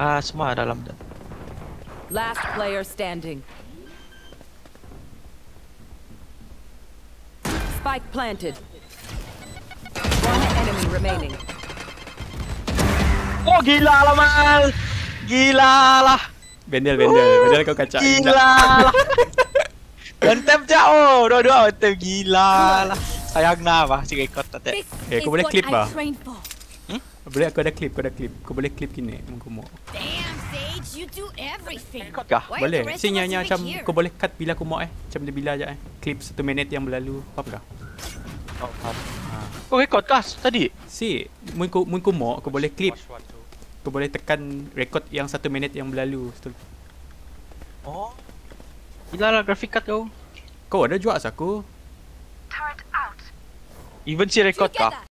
Semua dalam dah. Last player standing. Spike planted. One enemy remaining. Oh gila lah Mal. Gila lah. Bendel kau kacau. Gila lah. One-tap jauh. Dua-dua one-tap gila lah. Sayang na bah si rekod tadi. Kau boleh clip bah. Boleh aku ada clip, Kau boleh clip kini muka mo. Damn, Sage, you do everything. Rekod kah? Why are the Boleh. rest of us Sinyalnya even macam here? kau boleh cut bila aku mau Macam dia bila aja Clip 1 minit yang berlalu. Faham kah? Oh, kau rekod kah tadi? Si, mun kau mau kau boleh clip. Kau boleh tekan record yang 1 minit yang berlalu. Betul. Oh. Gila lah grafik card kau. Kau ada jual aku. Even si rekod kah?